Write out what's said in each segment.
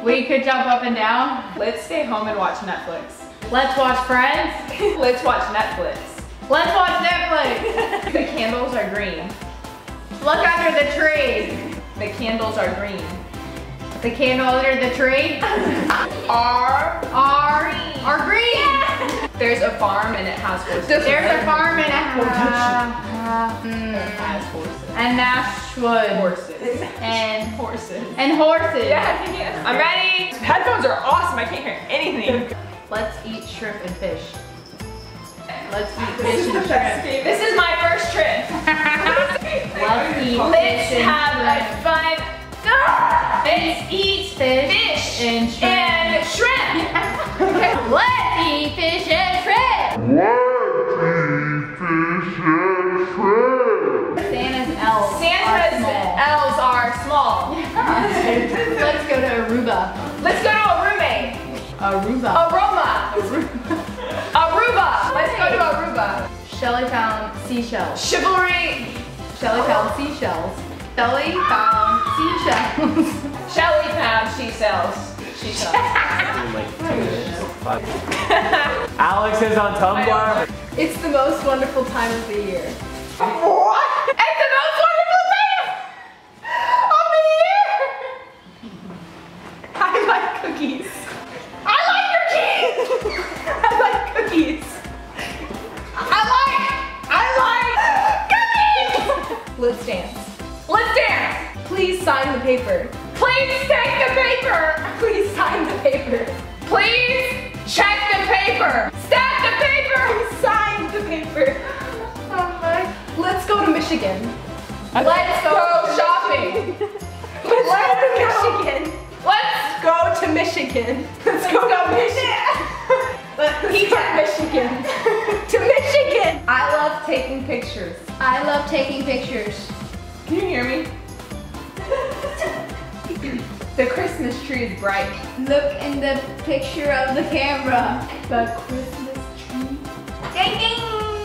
We could jump up and down. Let's stay home and watch Netflix. Let's watch Friends. Let's watch Netflix. Let's watch Netflix. The candles are green. Look under the tree. The candles are green. The candle under the tree Are green. There's a farm and it has horses. There's a farm and It has horses. and Nashwood Horses. and Horses. horses. Yeah. I'm ready. Headphones are awesome. I can't hear anything. Let's eat shrimp and fish. Let's eat fish and shrimp. This is my first trip. Let's eat Let's fish and have a shrimp. fun. Let's eat fish and shrimp. And shrimp. Let's eat fish and shrimp. Santa's elves. Santa's elves are small. Let's go to Aruba. Let's go to a roommate. Aruba. Aroma. Aruba. Let's go to Aruba. Shelly found seashells. Chivalry. Shelly found seashells. Shelly found seashells. Shelly found seashells. Alex is on Tumblr. It's the most wonderful time of the year. What? It's the most wonderful time of the year. I like cookies. I like your keys. I like cookies. I like cookies. Let's dance. Let's dance. Please sign the paper. Please take the paper. Please sign the paper. Please check the paper. Stack the paper. Sign the paper. Let's go to Michigan. Let's go shopping. Let's go to Michigan. Let's Go to Michigan. Let's go to Michigan. He took Michigan. To Michigan. I love taking pictures. I love taking pictures. Can you hear me? The Christmas tree is bright. Look in the picture of the camera. The Christmas tree. Ding ding.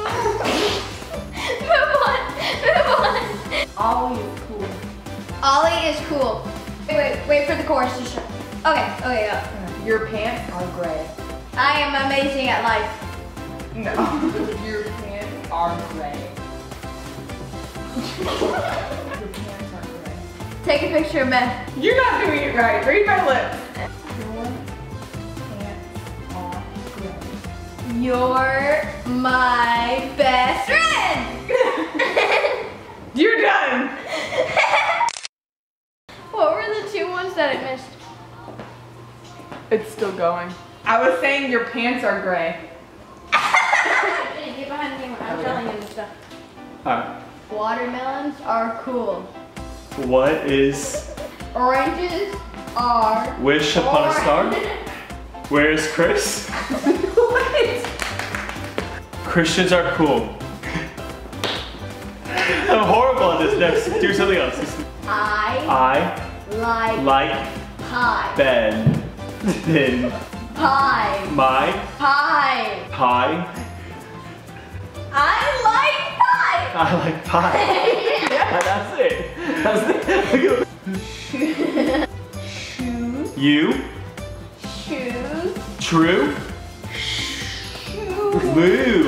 Move on. Move on. Ollie is cool. Ollie is cool. Wait for the chorus to show. Okay, yeah. Your pants are gray. I am amazing at life. No. Your pants are gray. Your pants are gray. Take a picture of Beth. You're not doing it right. Read my lips. Your pants are gray. You're my best friend. You're done. What were the two ones that I missed? It's still going. I was saying your pants are gray. Get behind me when I'm telling you this stuff. Alright. Watermelons are cool. What is Oranges are Wish Upon a Star? Where is Chris? What? Christians are cool. I'm horrible at this. Next, do something else. I like pie. Ben. Then Pie. my Pie. pie. I like pie. I like pie. Yeah, that's it. That's it. Shoes. You. Shoes. True. Shoes. Blue.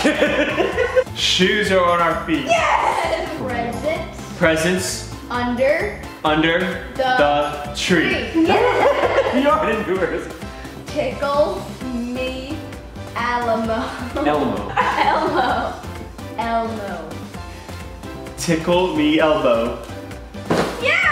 Shoes are on our feet. Presents. Presents Under under the the tree. You already knew hers. Tickle me Elmo. Elmo. Elmo. Tickle me elbow. Yeah!